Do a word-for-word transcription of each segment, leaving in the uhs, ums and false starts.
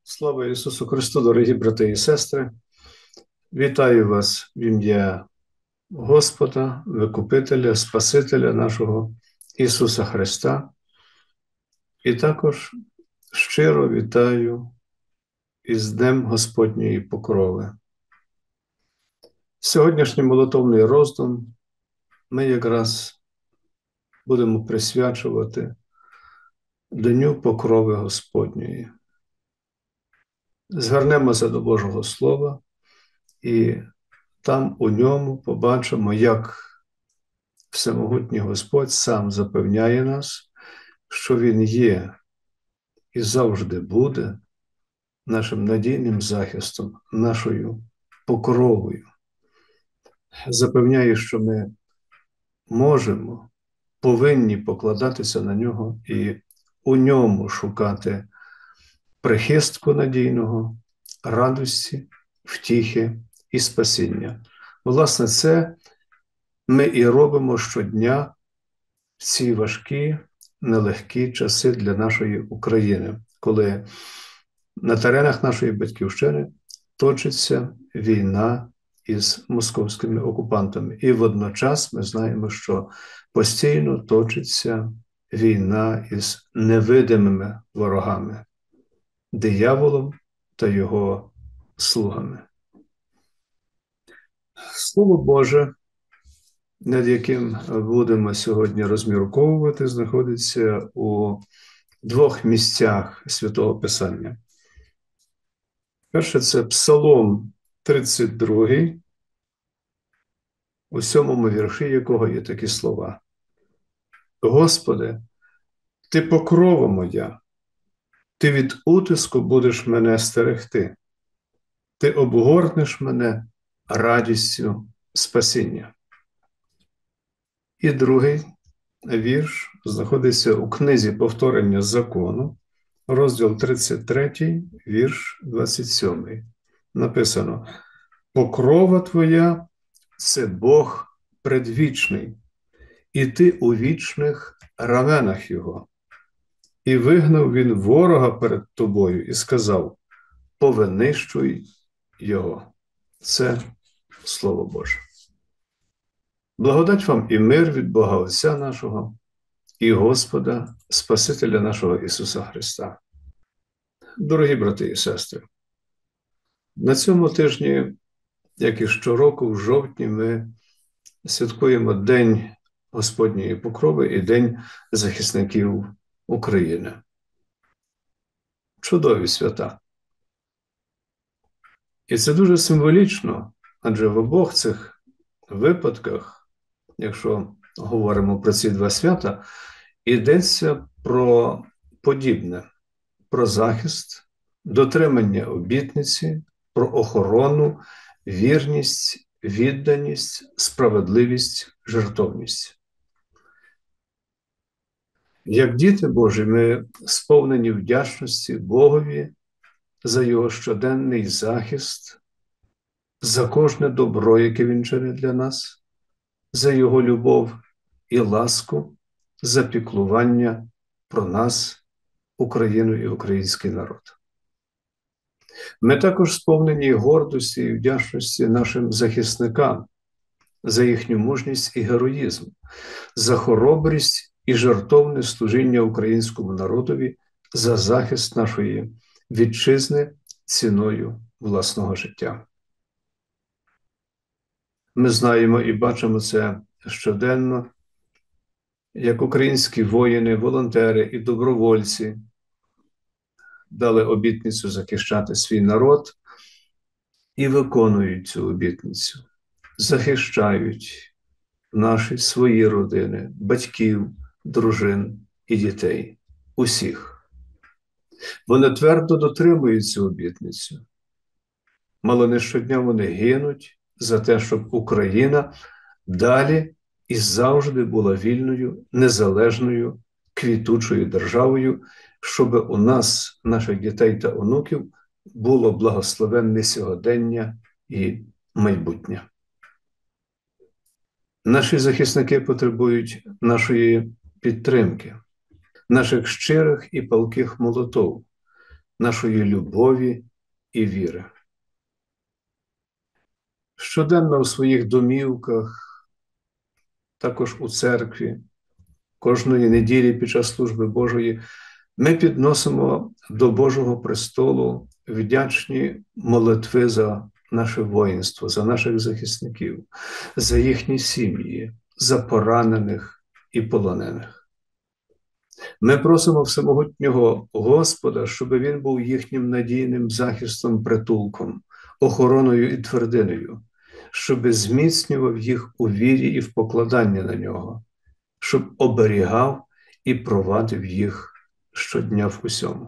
Слава Ісусу Христу, дорогі брати і сестри! Вітаю вас в ім'я Господа, Викупителя, Спасителя нашого Ісуса Христа. І також щиро вітаю із Днем Господньої покрови. Сьогоднішній молитовний роздум ми якраз будемо присвячувати Дню покрови Господньої. Звернемося до Божого Слова і там у ньому побачимо, як Всемогутній Господь сам запевняє нас, що Він є і завжди буде нашим надійним захистом, нашою покровою. Запевняє, що ми можемо, повинні покладатися на нього і у ньому шукати прихистку надійного, радості, втіхи і спасіння. Власне, це ми і робимо щодня в ці важкі, нелегкі часи для нашої України, коли на теренах нашої батьківщини точиться війна із московськими окупантами. І водночас ми знаємо, що постійно точиться війна із невидимими ворогами, дияволом та його слугами. Слово Боже, над яким будемо сьогодні розмірковувати, знаходиться у двох місцях Святого Писання. Перше – це Псалом тридцять другий, у сьомому вірші якого є такі слова. «Господи, Ти покрова моя, Ти від утиску будеш мене стерегти, Ти обгорнеш мене радістю спасіння». І другий вірш знаходиться у книзі «Повторення закону», розділ тридцять третій, вірш двадцять сьомий. Написано: «Покрова Твоя – це Бог предвічний, і Ти у вічних раменах Його. І вигнав Він ворога перед Тобою і сказав: повинищуй Його». Це Слово Боже. Благодать вам і мир від Бога Отця нашого і Господа, Спасителя нашого Ісуса Христа. Дорогі брати і сестри, на цьому тижні, як і щороку, в жовтні, ми святкуємо День Господньої покрови і День захисників України. Чудові свята. І це дуже символічно, адже в обох цих випадках, якщо говоримо про ці два свята, йдеться про подібне, про захист, дотримання обітниці, про охорону, вірність, відданість, справедливість, жертовність. Як діти Божі, ми сповнені вдячності Богові за Його щоденний захист, за кожне добро, яке Він чинить для нас, за Його любов і ласку, за піклування про нас, Україну і український народ. Ми також сповнені гордості і вдячності нашим захисникам за їхню мужність і героїзм, за хоробрість і жертовне служіння українському народові, за захист нашої вітчизни ціною власного життя. Ми знаємо і бачимо це щоденно, як українські воїни, волонтери і добровольці дали обітницю захищати свій народ і виконують цю обітницю, захищають наші свої родини, батьків, дружин і дітей, усіх. Вони твердо дотримують цю обітницю. Мало не щодня вони гинуть за те, щоб Україна далі і завжди була вільною, незалежною, квітучою державою, щоб у нас, наших дітей та онуків, було благословенне сьогодення і майбутнє. Наші захисники потребують нашої підтримки, наших щирих і палких молитов, нашої любові і віри. Щоденно у своїх домівках, також у церкві, кожної неділі під час служби Божої ми підносимо до Божого престолу вдячні молитви за наше воїнство, за наших захисників, за їхні сім'ї, за поранених і полонених. Ми просимо всемогутнього Господа, щоб Він був їхнім надійним захистом, притулком, охороною і твердиною, щоб зміцнював їх у вірі і в покладанні на Нього, щоб оберігав і провадив їх щодня в усьому.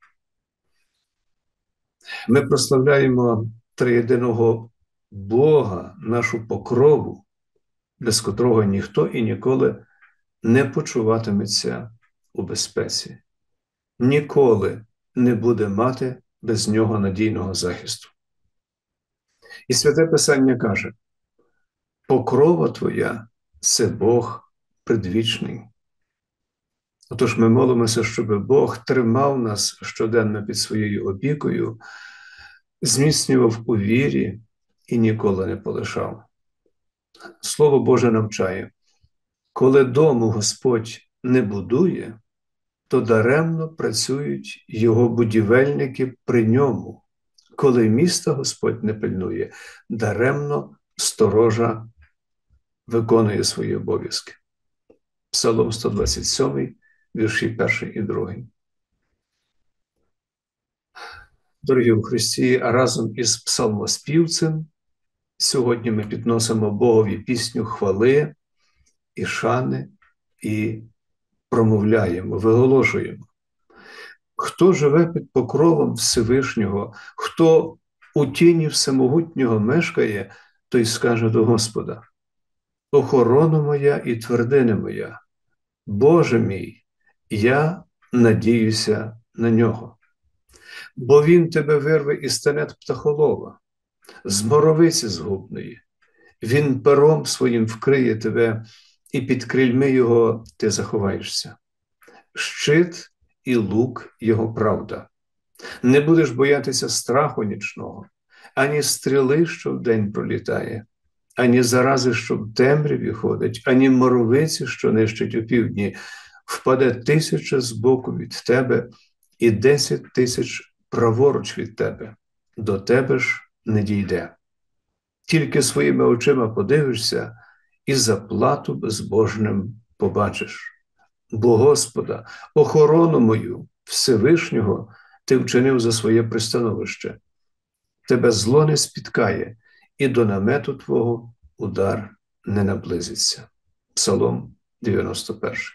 Ми прославляємо триєдиного Бога, нашу покрову, без котрого ніхто і ніколи не почуватиметься у безпеці. Ніколи не буде мати без нього надійного захисту. І Святе Писання каже: покрова твоя – це Бог предвічний. Отож ми молимося, щоб Бог тримав нас щоденно під своєю опікою, зміцнював у вірі і ніколи не полишав. Слово Боже навчає: коли дому Господь не будує, то даремно працюють його будівельники при ньому. Коли міста Господь не пильнує, даремно сторожа виконує свої обов'язки. Псалом сто двадцять сьомий, вірші перший і другий. Дорогі у Христі, разом із псалмоспівцем сьогодні ми підносимо Богові пісню хвали і шани і промовляємо, виголошуємо. Хто живе під покровом Всевишнього, хто у тіні Всемогутнього мешкає, той скаже до Господа: охорона моя і твердиня моя, Боже мій, я надіюся на нього. Бо він тебе вирве із тенет птахолова, з моровиці згубної. Він пером своїм вкриє тебе, і під крильми його ти заховаєшся. Щит і лук його правда. Не будеш боятися страху нічного, ані стріли, що вдень пролітає, ані зарази, що в темряві ходить, ані моровиці, що нищить у півдні. Впаде тисяча збоку від тебе і десять тисяч праворуч від тебе. До тебе ж не дійде. Тільки своїми очима подивишся і заплату безбожним побачиш. Бо Господа, охорону мою, Всевишнього, ти вчинив за своє пристановище. Тебе зло не спіткає, і до намету твого удар не наблизиться. Псалом дев'яносто перший.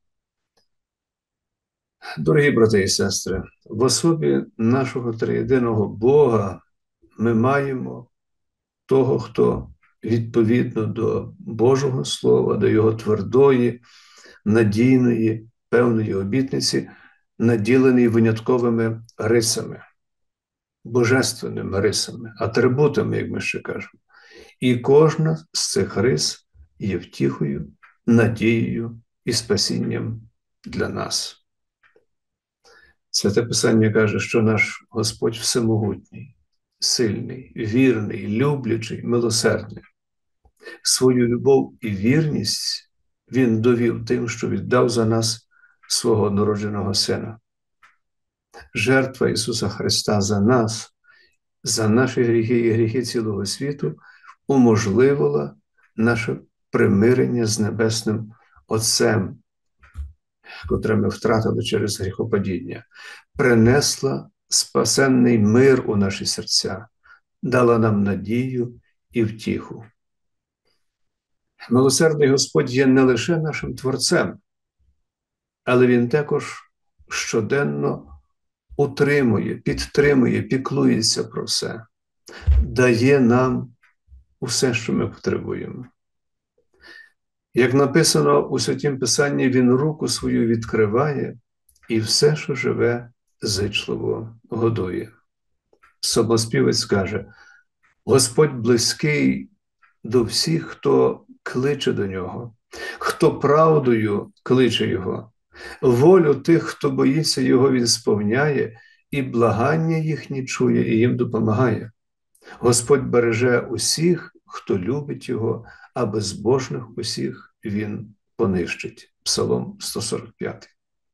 Дорогі брати і сестри, в особі нашого триєдиного Бога ми маємо того, хто відповідно до Божого Слова, до Його твердої, надійної, певної обітниці, наділений винятковими рисами, божественними рисами, атрибутами, як ми ще кажемо. І кожна з цих рис є втіхою, надією і спасінням для нас. Святе Писання каже, що наш Господь всемогутній, сильний, вірний, люблячий, милосердний. Свою любов і вірність Він довів тим, що віддав за нас свого однородженого Сина. Жертва Ісуса Христа за нас, за наші гріхи і гріхи цілого світу уможливила наше примирення з Небесним Отцем, котре ми втратили через гріхопадіння, принесла спасенний мир у наші серця, дала нам надію і втіху. Милосердний Господь є не лише нашим Творцем, але Він також щоденно утримує, підтримує, піклується про все, дає нам усе, що ми потребуємо. Як написано у Святім Писанні, Він руку свою відкриває і все, що живе, зичливо годує. Псалмоспівець каже: Господь близький до всіх, хто кличе до Нього, хто правдою кличе Його. Волю тих, хто боїться Його, Він сповняє, і благання їхні чує, і їм допомагає. Господь береже усіх, хто любить Його, а безбожних усіх Він понищить. Псалом сто сорок п'ять.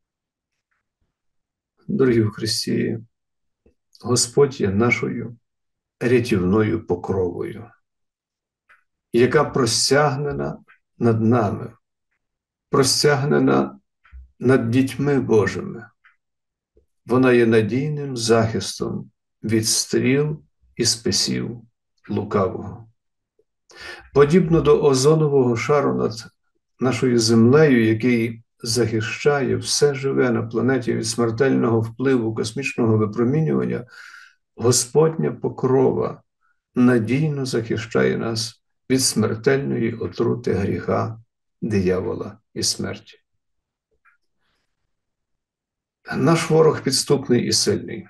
Дорогі в Христі, Господь є нашою рятівною покровою, яка простягнена над нами, простягнена над дітьми Божими. Вона є надійним захистом від стріл і списів лукавого. Подібно до озонового шару над нашою землею, який захищає все живе на планеті від смертельного впливу космічного випромінювання, Господня покрова надійно захищає нас від смертельної отрути гріха, диявола і смерті. Наш ворог підступний і сильний.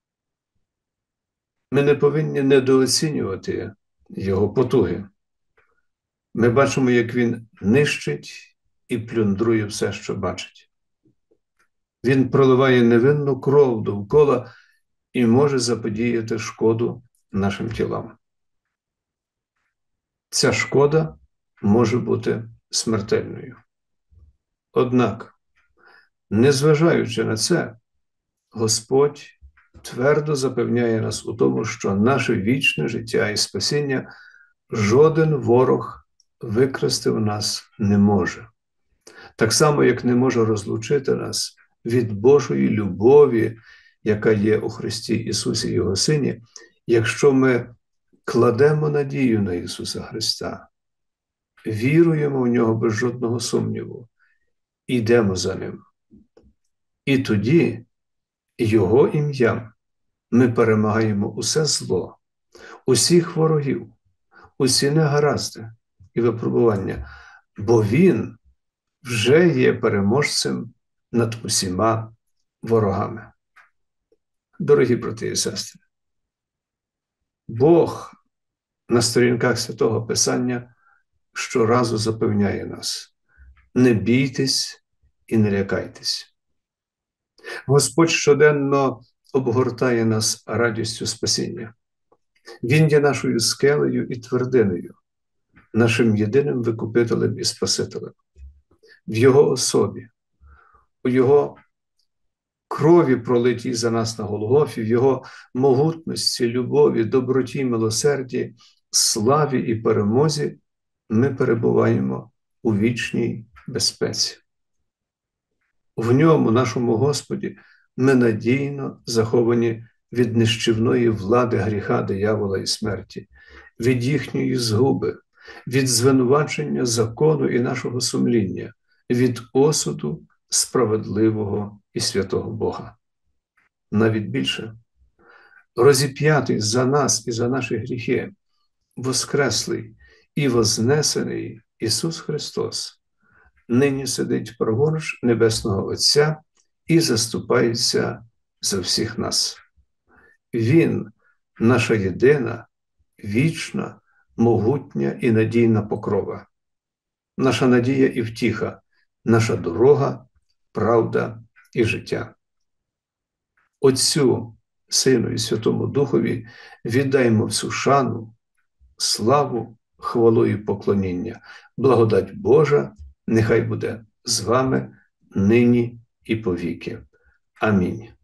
Ми не повинні недооцінювати його потуги. Ми бачимо, як він нищить і плюндрує все, що бачить. Він проливає невинну кров довкола і може заподіяти шкоду нашим тілам. Ця шкода може бути смертельною. Однак, незважаючи на це, Господь твердо запевняє нас у тому, що наше вічне життя і спасіння жоден ворог викрасти в нас не може. Так само, як не може розлучити нас від Божої любові, яка є у Христі Ісусі Його Сині, якщо ми кладемо надію на Ісуса Христа, віруємо в Нього без жодного сумніву, йдемо за Ним. І тоді Його ім'ям ми перемагаємо усе зло, усіх ворогів, усі негаразди і випробування, бо Він вже є переможцем над усіма ворогами. Дорогі брати і сестри, Бог на сторінках Святого Писання щоразу запевняє нас: не бійтесь і не лякайтесь. Господь щоденно обгортає нас радістю спасіння. Він є нашою скелею і твердиною, нашим єдиним викупителем і Спасителем. В Його особі, у Його крові, пролитій за нас на Голгофі, в Його могутності, любові, доброті, милосерді, славі і перемозі ми перебуваємо у вічній безпеці. В Ньому, нашому Господі, ми надійно заховані від нищівної влади гріха, диявола і смерті, від їхньої згуби, від звинувачення закону і нашого сумління, від осуду справедливого і святого Бога. Навіть більше, розіп'ятий за нас і за наші гріхи, воскреслий і вознесений Ісус Христос нині сидить праворуч Небесного Отця і заступається за всіх нас. Він – наша єдина, вічна, могутня і надійна покрова, наша надія і втіха, наша дорога, правда і життя. Отцю, Сину і Святому Духові віддаймо всю шану, славу, хвалу і поклоніння. Благодать Божа нехай буде з вами нині і повіки. Амінь.